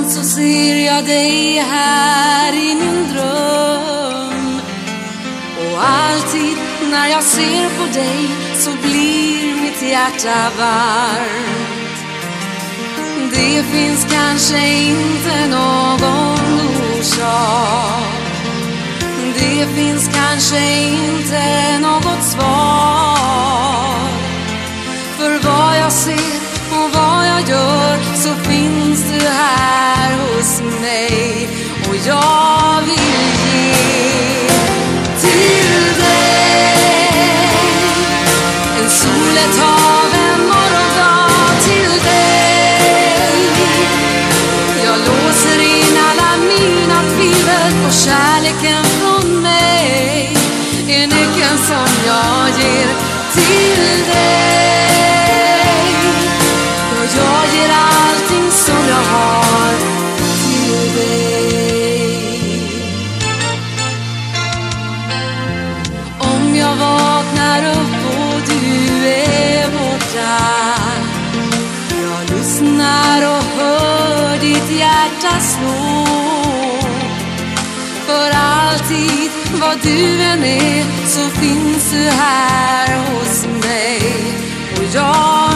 så ser jag dig här i min dröm. Och alltid när jag ser på dig så blir mitt hjärta varmt. Det finns kanske inte någon orsak, det finns kanske inte något svar. För vad jag ser och vad jag gör så finns du här hos mig. Och jag vill ge till dig en sol, ett hav, en morgondag till dig. Jag låser in alla mina tvivel och kärleken från mig är nyckeln som jag ger till dig. Jag ger allting som jag har till dig. Om jag vaknar upp och du är borta, jag lyssnar och hör ditt hjärta slå. För alltid, vad du än är, så finns du här hos mig. Och jag